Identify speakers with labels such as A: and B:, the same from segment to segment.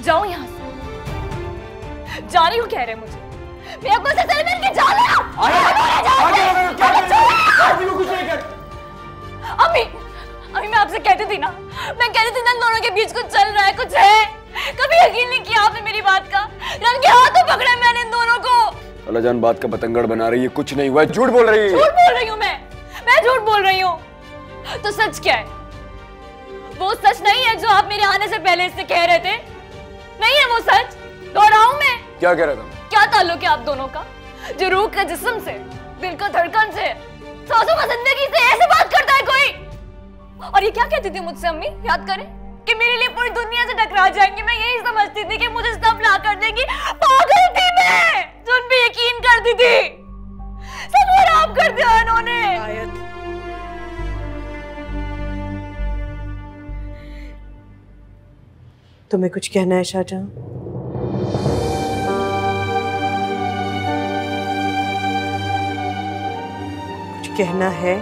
A: जाओ यहाँ से। जाने को कह रहे मुझे, मेरे को से मिल के जा रहे हो। अम्मी, अम्मी मैं आपसे कहती थी ना, मैं कहती थी ना दोनों के बीच कुछ चल रहा है, कुछ है। कभी यकीन नहीं किया आपने मेरी बात का। रन के हाथों पकड़े मैंने इन दोनों को।
B: खालाजान बात का बतंगड़ बना रही है, कुछ नहीं हुआ, झूठ बोल रही है।
A: झूठ बोल रही हूँ मैं झूठ बोल रही हूँ। तो सच क्या है? वो सच नहीं है जो आप मेरे आने से पहले इससे कह रहे थे? नहीं है वो सच? दोहराऊं मैं?
B: क्या कह रहा था?
A: क्या ताल्लुक है आप दोनों का, जो रूह के जिस्म से, दिल को धड़कन से, सांसों का जिंदगी से ऐसे बात करता है कोई? और ये क्या कहती थी मुझसे अम्मी, याद करें, कि मेरे लिए पूरी दुनिया से टकरा जाएंगी। मैं यही समझती थी कि मुझे सब ला कर देगी। पागल थी मैं जो उन पे यकीन करती थी। सब खराब कर दिया इन्होंने।
C: तुम्हें कुछ कहना है शाहजहां? कुछ कहना है?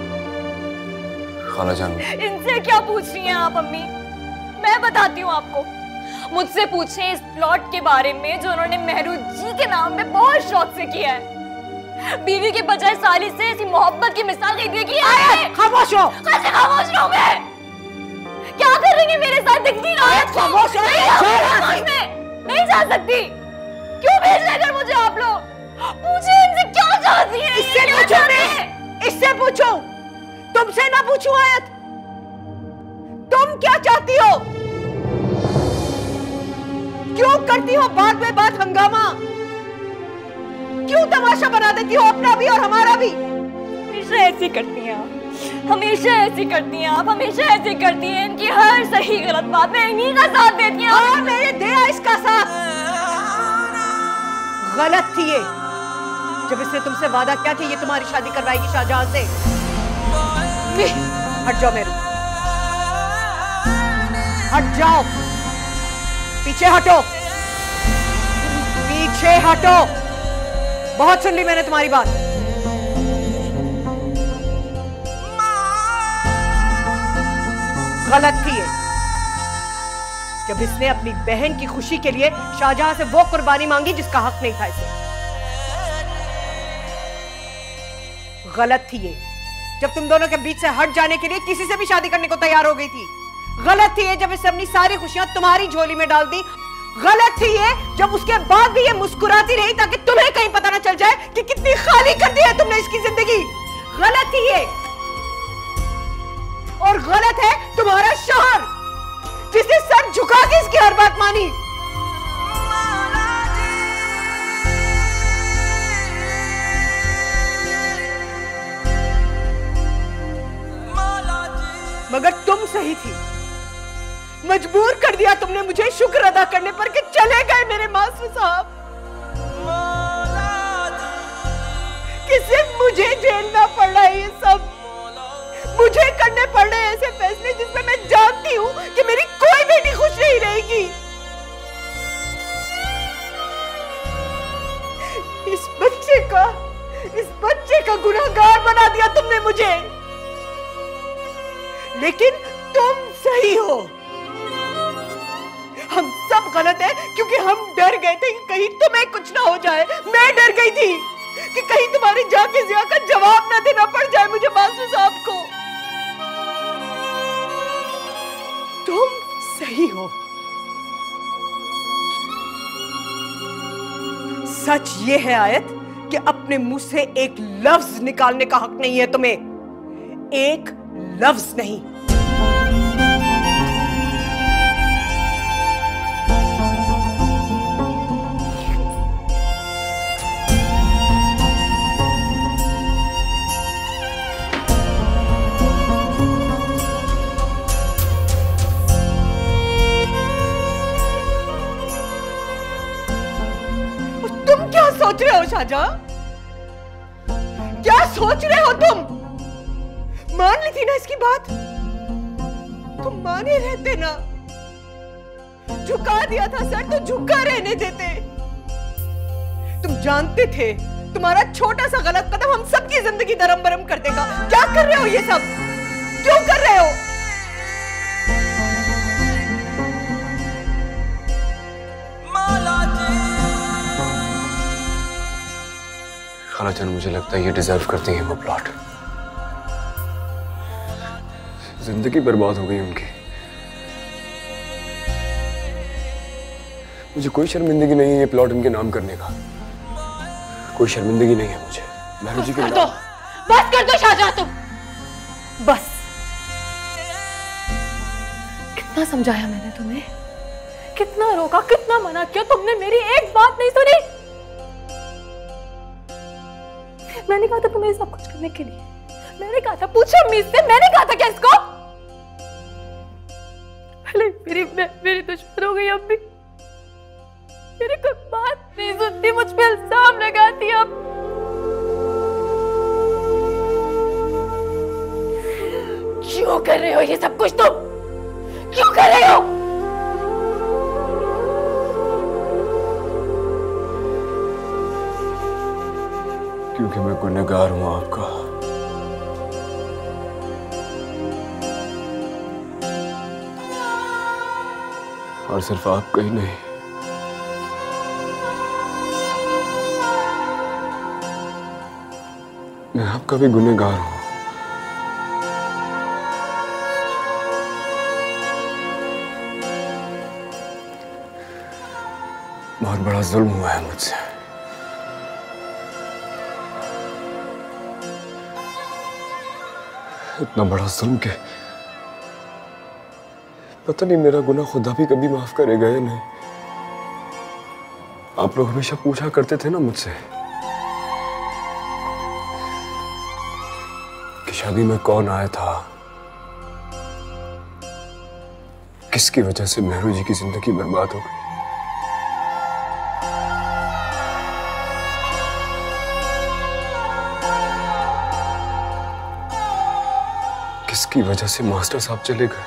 B: खालाजान
A: इनसे क्या पूछ रही हैं आप अम्मी? मैं बताती हूँ आपको। मुझसे पूछें इस प्लॉट के बारे में जो उन्होंने मेहरू जी के नाम पे बहुत शौक से किया है। बीवी के बजाय साली से ऐसी मोहब्बत की मिसाल की है।
C: खामोश हो।
A: कैसे खामोश रहूं मैं? क्या कर रही है मेरे साथ? दिखती ना है। खामोश हो। नहीं जा सकती। क्यों भेज रहे हैं मुझे आप लोग? पूछे इनसे क्या चाहती हैं?
C: इससे पूछो, इससे पूछो, तुमसे ना पूछूं आयत। तुम क्या चाहती हो? क्यों करती हो बात में बात हंगामा? क्यों तमाशा बना देती हो अपना भी और हमारा भी?
A: हमेशा ऐसी करती हैं आप, हमेशा ऐसी करती हैं आप, हमेशा ऐसी करती हैं। इनकी हर सही गलत बात में इन्हीं का साथ देती हैं।
C: और मेरे दिया इसका साथ। गलत थी ये जब इसने तुमसे वादा किया कि ये तुम्हारी शादी करवाएगी शाहजहां से। हट जाओ मेरू, हट जाओ, पीछे हटो, पीछे हटो। बहुत सुन ली मैंने तुम्हारी बात। गलत थी ये जब इसने अपनी बहन की खुशी के लिए शाहजहां से वो कुर्बानी मांगी जिसका हक नहीं था इसे। गलत थी ये जब तुम दोनों के बीच से हट जाने के लिए किसी से भी शादी करने को तैयार हो गई थी। गलत थी ये जब इसने अपनी सारी खुशियां तुम्हारी झोली में डाल दी। गलत थी ये जब उसके बाद भी ये मुस्कुराती रही ताकि तुम्हें कहीं पता ना चल जाए कि कितनी खाली कर दी है तुमने इसकी जिंदगी। गलत थी ये। और गलत है तुम्हारा शौहर जिसने सर झुका के इसकी हर बात मानी। मगर तुम सही थी, मजबूर कर दिया तुमने मुझे शुक्र अदा करने पर कि चले गए मेरे मासूम साहब। कि सिर्फ मुझे झेलना पड़ रहा है ये सब, मुझे करने पड़ रहे हैं ऐसे फैसले जिसमें मैं जानती हूं कि मेरी कोई बेटी खुश नहीं रहेगी। इस बच्चे का गुनहगार बना दिया तुमने मुझे। लेकिन तुम सही हो, हम सब गलत है क्योंकि हम डर गए थे कि कहीं तुम्हें कुछ ना हो जाए। मैं डर गई थी कि कहीं तुम्हारी जाके जिया का जवाब ना देना पड़ जाए मुझे मासूम साहब को। तुम सही हो। सच ये है आयत कि अपने मुंह से एक लफ्ज निकालने का हक नहीं है तुम्हें, एक लफ्ज नहीं। सोच रहे हो शाहजहां? क्या सोच रहे हो तुम? मान ली थी ना इसकी बात? तुम माने रहते ना, झुका दिया था सर तो झुका रहने देते। तुम जानते थे तुम्हारा छोटा सा गलत कदम हम सबकी जिंदगी धर्म बरम कर देगा। क्या कर रहे हो ये सब? क्यों कर रहे हो?
B: खालाजान, मुझे लगता है ये डिजर्व करती हैं वो प्लॉट। जिंदगी बर्बाद हो गई उनकी। मुझे कोई शर्मिंदगी नहीं है ये प्लॉट इनके नाम करने का। कोई शर्मिंदगी नहीं है मुझे। महरू जी के नाम।
C: बस कर दो शाहजहां तुम। बस। कितना समझाया मैंने तुम्हें, कितना रोका, कितना मना किया, तुमने मेरी एक बात नहीं सुनी। मैंने कहा था तुम्हें सब कुछ करने के लिए। मैंने कहा था, पूछो अम्मी से, मैंने कहा था क्या इसको? भले मेरी दुश्मन हो गई अम्मी, मेरी कोई बात नहीं सुनती, मुझ पे इल्जाम लगाती। अब क्यों कर रहे हो ये सब कुछ तुम? क्यों कर रहे हो?
B: क्योंकि मैं गुनहगार हूं आपका। और सिर्फ आपका ही नहीं, मैं आपका भी गुनहगार हूं। बहुत बड़ा जुल्म हुआ है मुझसे। इतना बड़ा जुल्म के पता नहीं मेरा गुनाह खुदा भी कभी माफ करेगा या नहीं। आप लोग हमेशा पूछा करते थे ना मुझसे कि शादी में कौन आया था, किसकी वजह से महरू जी की जिंदगी बर्बाद हो गई। किसकी वजह से मास्टर साहब चले गए,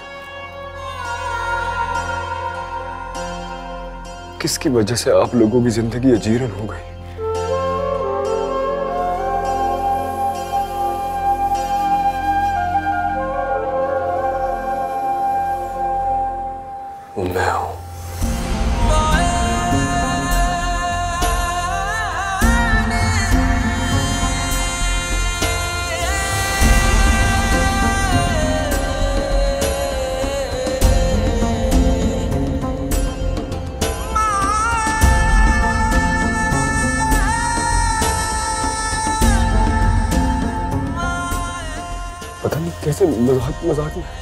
B: किसकी वजह से आप लोगों की जिंदगी अजीरन हो गई। वो मैं हूं। पता नहीं कैसे मजाक में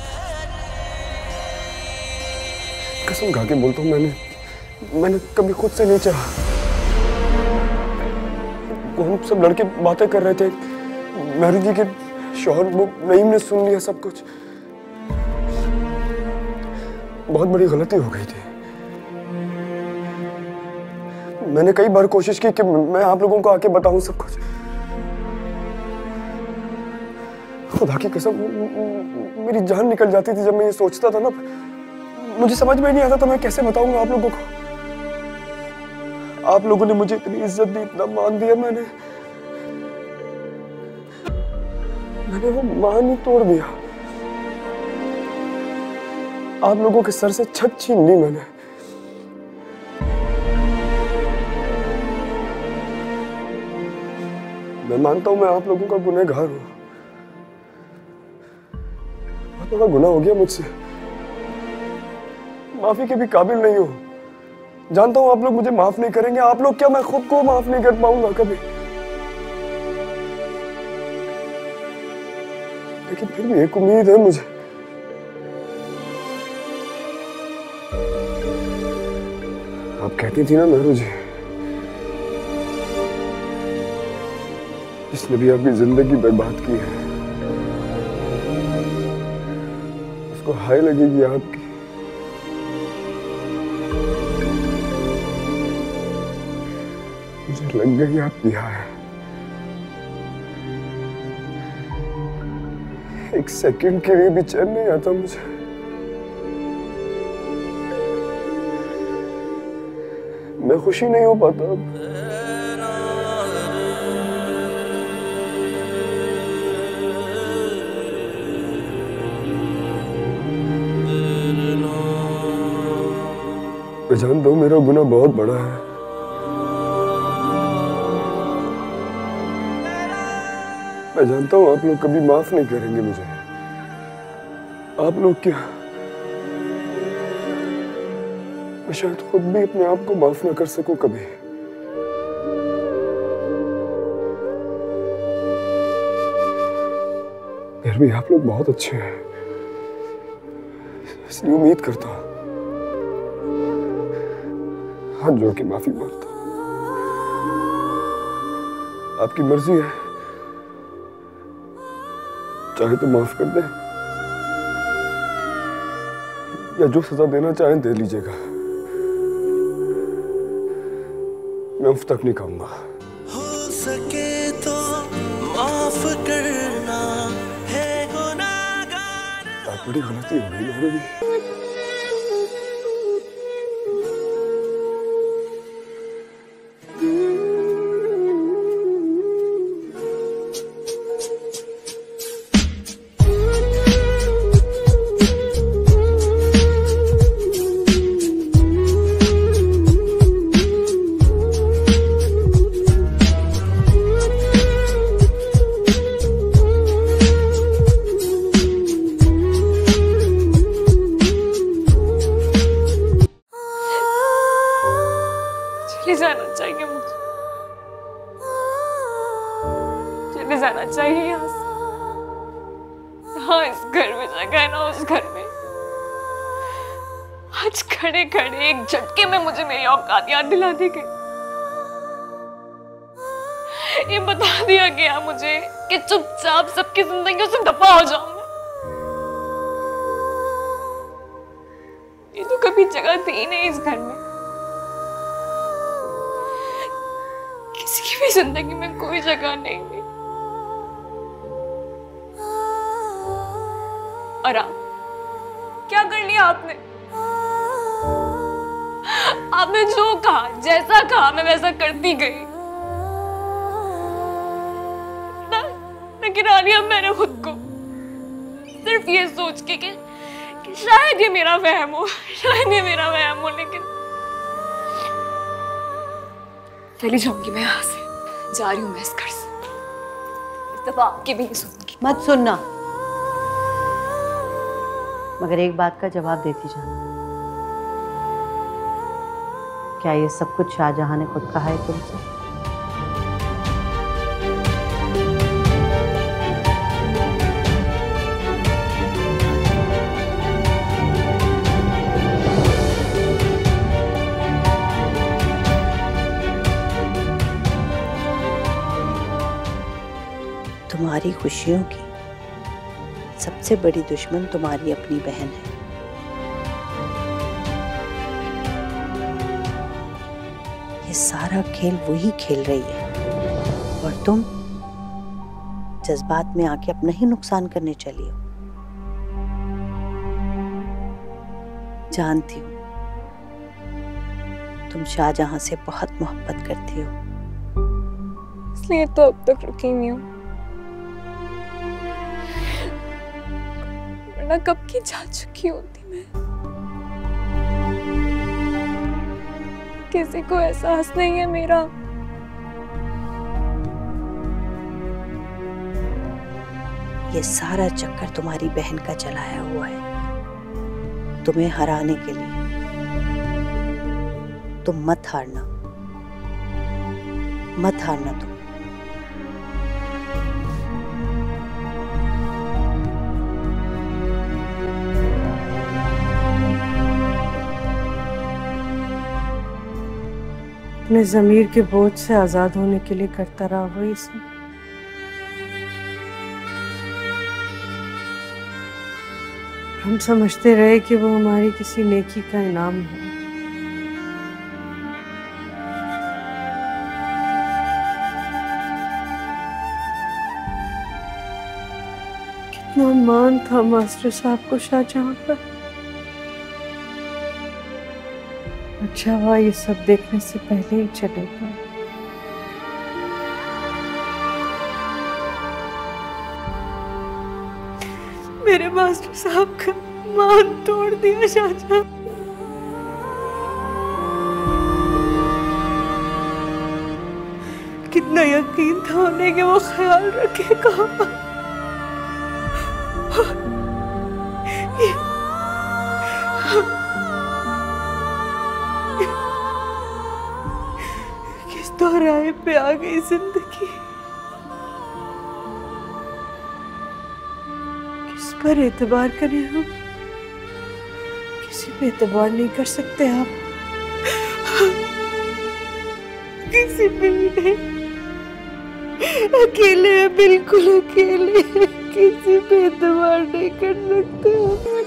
B: कसम खा के बोलता हूँ, मैंने कभी खुद से नहीं चाहा। वो हम सब लड़के बातें कर रहे थे, महरू जी के शौहर वो नईम ने सुन लिया सब कुछ। बहुत बड़ी गलती हो गई थी। मैंने कई बार कोशिश की कि मैं आप लोगों को आके बताऊं सब कुछ। खुदा की कसम मेरी जान निकल जाती थी जब मैं ये सोचता था ना। मुझे समझ में नहीं आता था मैं कैसे बताऊंगा आप लोगों को। आप लोगों ने मुझे इतनी इज्जत दी, इतना मान दिया, मैंने वो मान ही तोड़ दिया। आप लोगों के सर से छत छीन ली मैंने। मैं मानता हूं मैं आप लोगों का गुनहगार हूं। बहुत बड़ा गुनाह हो गया मुझसे। माफी के भी काबिल नहीं हो। जानता हूं आप लोग मुझे माफ नहीं करेंगे। आप लोग क्या, मैं खुद को माफ नहीं कर पाऊंगा कभी। लेकिन फिर भी एक उम्मीद है मुझे। आप कहती थी ना महरू जी, जिसने भी आपकी जिंदगी बर्बाद की है उसको हाय लगेगी आपकी। मुझे लग गई आपकी हाय। एक सेकंड के लिए भी चैन नहीं आता मुझे। मैं खुशी नहीं हो पाता अब। मैं जानता हूं मेरा गुनाह बहुत बड़ा है। मैं जानता हूँ आप लोग कभी माफ नहीं करेंगे मुझे। आप लोग क्या, मैं शायद खुद भी अपने आप को माफ ना कर सकूं कभी। फिर भी आप लोग बहुत अच्छे हैं, इसलिए उम्मीद करता हूं, हाथ जोड़ के माफी मांगता हूं। आपकी मर्जी है, चाहे तो माफ कर दें या जो सजा देना चाहें दे लीजिएगा, मैं उफ तक नहीं कहूंगा।
D: हो सके तो माफ करना है गुनाहगार।
B: बड़ी गलती हो गई मेरी भी।
A: चले जाना चाहिए मुझे, चले जाना चाहिए यहाँ से। हाँ, इस घर में जगह है ना, उस घर में। आज खड़े खड़े एक झटके में मुझे मेरी औकात याद दिला दी गई। ये बता दिया गया मुझे कि चुपचाप सबकी जिंदगियों से दफा हो जाऊं मैं। ये तो कभी जगह थी नहीं इस घर में। किसी की भी जिंदगी में कोई जगह नहीं थी। और आप क्या कर लिया आपने? आपने जो कहा, जैसा कहा, मैं वैसा करती गई। लेकिन आलिया, मैंने खुद को सिर्फ ये सोच के कि शायद ये मेरा वहम हो, शायद ये मेरा वहम हो, लेकिन चली जाऊंगी मैं यहाँ से। जा रही हूँ मैं इस घर से। इस दफा आपकी भी नहीं सुनूंगी।
C: मत सुनना, मगर एक बात का जवाब देती जाना। क्या ये सब कुछ शाहजहां ने खुद कहा है तुमसे? तुम्हारी खुशियों की सबसे बड़ी दुश्मन तुम्हारी अपनी बहन है। ये सारा खेल वही खेल रही है और तुम जज्बात में आके अपना ही नुकसान करने चली हो। जानती हूँ तुम शाहजहां से बहुत मोहब्बत करती हो,
A: इसलिए तो अब तक रुकी नहीं हूँ। वरना कब की जा चुकी होती मैं। किसी को एहसास नहीं है मेरा।
C: ये सारा चक्कर तुम्हारी बहन का चलाया हुआ है, तुम्हें हराने के लिए। तुम मत हारना, मत हारना तुम।
E: अपने ज़मीर के बोझ से आजाद होने के लिए करता रहा वो ये सब। हम समझते रहे कि वो हमारी किसी नेकी का इनाम है। कितना मान था मास्टर साहब को शाहजहां पर। अच्छा हुआ ये सब देखने से पहले ही चले गए। मेरे मास्टर साहब का मान तोड़ दिया शाहजहां। कितना
C: न यकीन था उन्हें कि वो ख्याल रखेगा। किस दोहराए पे आ गई जिंदगी, किस पर एतबार करें हम? किसी पे एतबार नहीं कर सकते आप, किसी पे भी नहीं। अकेले हैं, बिल्कुल अकेले, किसी पे एतबार नहीं कर सकते।